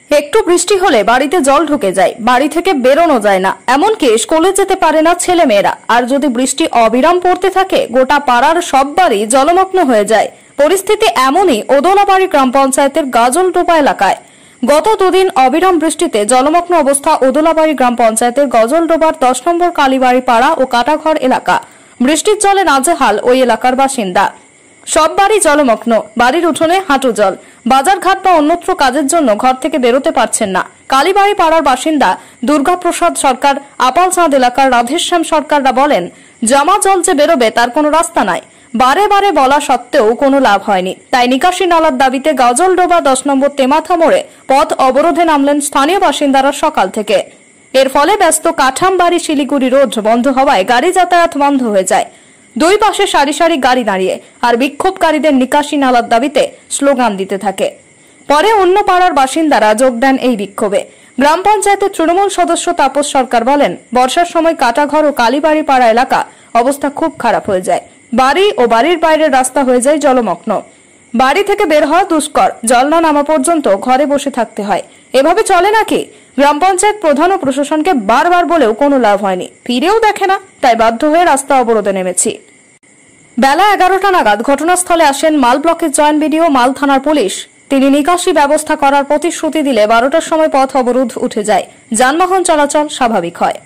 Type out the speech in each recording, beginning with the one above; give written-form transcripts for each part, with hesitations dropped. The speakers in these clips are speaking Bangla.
একটু বৃষ্টি হলে বাড়িতে জল ঢুকে যায়, বাড়ি থেকে বেরোনো যায় না, এমনকি স্কুলে যেতে পারে না ছেলে মেয়েরা। আর যদি বৃষ্টি অবিরাম পড়তে থাকে গোটা পাড়ার সব বাড়ি জলমগ্ন হয়ে যায়। পরিস্থিতি এমনই ওদলাবাড়ি গ্রাম পঞ্চায়েতের গাজলডোবা এলাকায়। গত দুদিন অবিরাম বৃষ্টিতে জলমগ্ন অবস্থা ওদলাবাড়ি গ্রাম পঞ্চায়েতের গজলডোবার 10 নম্বর কালীবাড়ি পাড়া ও কাটাঘর এলাকা। বৃষ্টির জলে নাজেহাল ওই এলাকার বাসিন্দা। সব বাড়ি জলমগ্ন, বাড়ির উঠোনে হাঁটু জল। বাজারঘাট বা অন্যত্র কাজের জন্য ঘর থেকে বেরোতে পারছেন না। কালীবাড়ি পাড়ার বাসিন্দা দুর্গাপ্রসাদ সরকার, আপালচাঁদ এলাকার রাধেশ্যাম সরকাররা বলেন, জমা জল যে বেরোবে তার কোনো রাস্তা নাই। বারে বারে বলা সত্ত্বেও কোনো লাভ হয়নি। তাই নিকাশি নালার দাবিতে গজলডোবা 10 নম্বর তেমাথা মোড়ে পথ অবরোধে নামলেন স্থানীয় বাসিন্দারা সকাল থেকে। এর ফলে ব্যস্ত কাঠামবাড়ি শিলিগুড়ি রোড বন্ধ হওয়ায় গাড়ি যাতায়াত বন্ধ হয়ে যায়। দুই পাশে সারি সারি গাড়ি দাঁড়িয়ে আর বিক্ষোভকারীদের নিকাশি নালার দাবিতে স্লোগান দিতে থাকে। পরে অন্য পাড়ার বাসিন্দারা যোগ দেন এই বিক্ষোভে। গ্রাম পঞ্চায়েতের তৃণমূল সদস্য তাপস সরকার বলেন, বর্ষার সময় কাটাঘর ও কালীবাড়ি পাড়া এলাকা অবস্থা খুব খারাপ হয়ে যায়। বাড়ি ও বাড়ির বাইরের রাস্তা হয়ে যায় জলমগ্ন। বাড়ি থেকে বের হওয়া দুষ্কর, জল না নামা পর্যন্ত ঘরে বসে থাকতে হয়। এভাবে চলে নাকি? গ্রাম পঞ্চায়েত প্রধান ও প্রশাসনকে বারবার বলেও কোনো লাভ হয়নি, ফিরেও দেখে না। তাই বাধ্য হয়ে রাস্তা অবরোধে নেমেছি। বেলা 11টা নাগাদ ঘটনাস্থলে আসেন মাল ব্লকের জয়েন্ট বিডিও, মাল থানার পুলিশ। তিনি নিকাশি ব্যবস্থা করার প্রতিশ্রুতি দিলে 12টার সময় পথ অবরোধ উঠে যায়। যানবাহন চলাচল স্বাভাবিক হয়।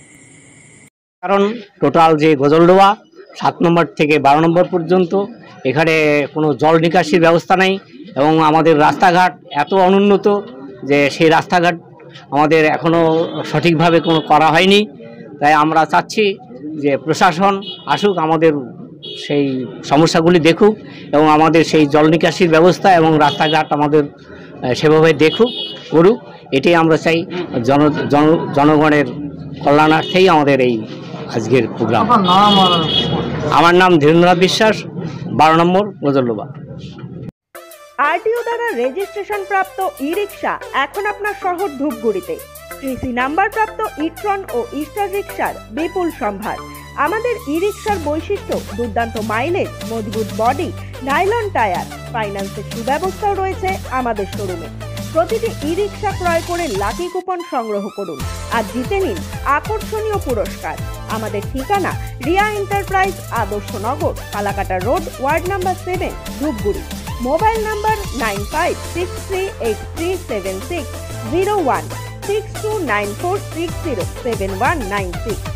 কারণ টোটাল যে গজলডোবা 7 নম্বর থেকে 12 নম্বর পর্যন্ত এখানে কোনো জল নিকাশির ব্যবস্থা নেই এবং আমাদের রাস্তাঘাট এত অনুন্নত যে সেই রাস্তাঘাট আমাদের এখনও সঠিকভাবে কোনো করা হয়নি। তাই আমরা চাচ্ছি যে প্রশাসন আসুক, আমাদের সেই সমস্যাগুলি দেখুক এবং আমাদের সেই জল নিকাশির ব্যবস্থা এবং রাস্তাঘাট আমাদের সেভাবে করুক। এটাই আমরা চাই। জনগণের কল্যাণার্থেই আমাদের এই আজকের প্রোগ্রাম। আমার নাম ধীরেন্দ্রনাথ বিশ্বাস, 12 নম্বর গজলডোবা। আরটিও দ্বারা রেজিস্ট্রেশন প্রাপ্ত ই রিক্সা এখন আপনার শহর ধূপগুড়িতে। কৃষি নাম্বার প্রাপ্ত ইট্রন ও ইস্টার রিক্সার বিপুল সম্ভার। আমাদের ই রিক্সার বৈশিষ্ট্য দুর্দান্ত মাইলেজ, মজবুত বডি, নাইলন টায়ার। ফাইন্যান্সের সুব্যবস্থাও রয়েছে আমাদের শোরুমে। প্রতিটি ই রিক্সা ক্রয় করে লাকি কুপন সংগ্রহ করুন আর জিতে নিন আকর্ষণীয় পুরস্কার। আমাদের ঠিকানা Riya enterprise, Adarshnagar, Kalakata road, ward number 7, Dhupguri. Mobile number 9563837601, 6294607196।